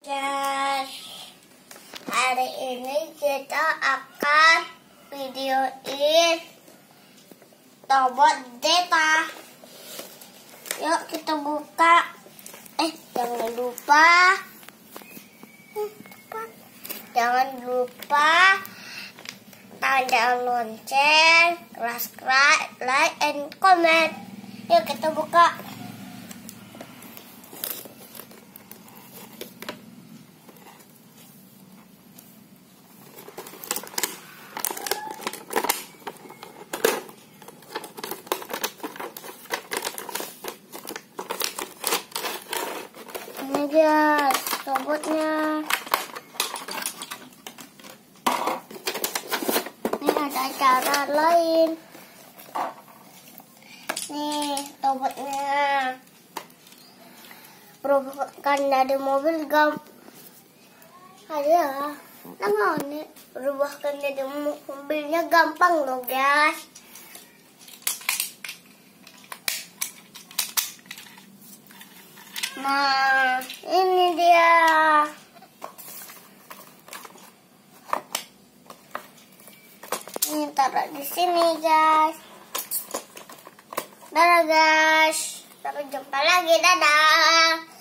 Guys, hari ini kita akan videoin robot Zeta. Yuk kita buka. Jangan lupa tanda lonceng, subscribe, like, and comment. Yuk kita buka. Ini guys, robotnya. Ini ada cara lain. Nih robotnya. Berubahkan dari mobil ada. Nih berubahkan dari mobilnya gampang loh guys. Nah, ini dia. Ini taruh di sini, guys. Dadah, guys. Sampai jumpa lagi. Dadah.